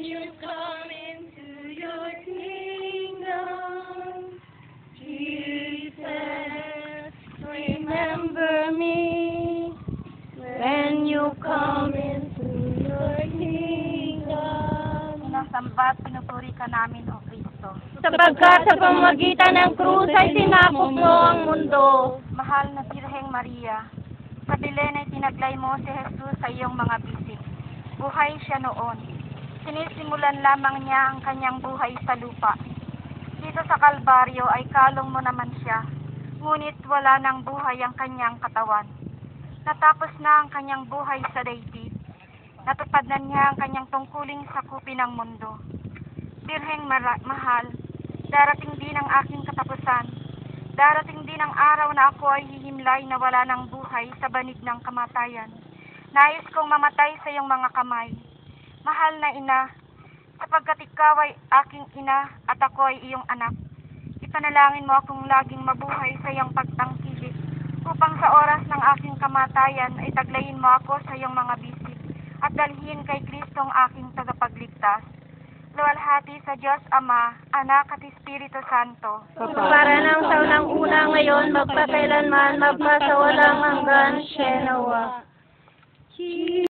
you come into your kingdom, Jesus, remember me when you come into your kingdom. Sinasambat, pinupuri ka namin, O Kristo. Sapagkat sa pamamagitan ng krus ay tinakop mo ang mundo. Mahal na Birheng Maria, sa Belen ay tinaglay mo si Jesus sa iyong mga bisig. Buhay siya noon. Sinisimulan lamang niya ang kanyang buhay sa lupa. Dito sa Kalbaryo ay kalong mo naman siya, ngunit wala nang buhay ang kanyang katawan. Natapos na ang kanyang buhay sa daigdig. Natupad na niya ang kanyang tungkuling sakupin ng mundo. Birheng mahal, darating din ang aking katapusan. Darating din ang araw na ako ay hihimlay na wala ng buhay sa banig ng kamatayan. Nais kong mamatay sa iyong mga kamay. Mahal na ina, sapagkat ikaw ay aking ina at ako ay iyong anak. Ipanalangin mo akong laging mabuhay sa iyong pagtangkilik, upang sa oras ng aking kamatayan ay taglayin mo ako sa iyong mga bisig at dalhin kay Kristong aking tagapagligtas. Luwalhati sa Diyos Ama, Anak at Espiritu Santo. Para ng taon una ngayon, magpakailanman, magpasawalang hanggan, siya nawa.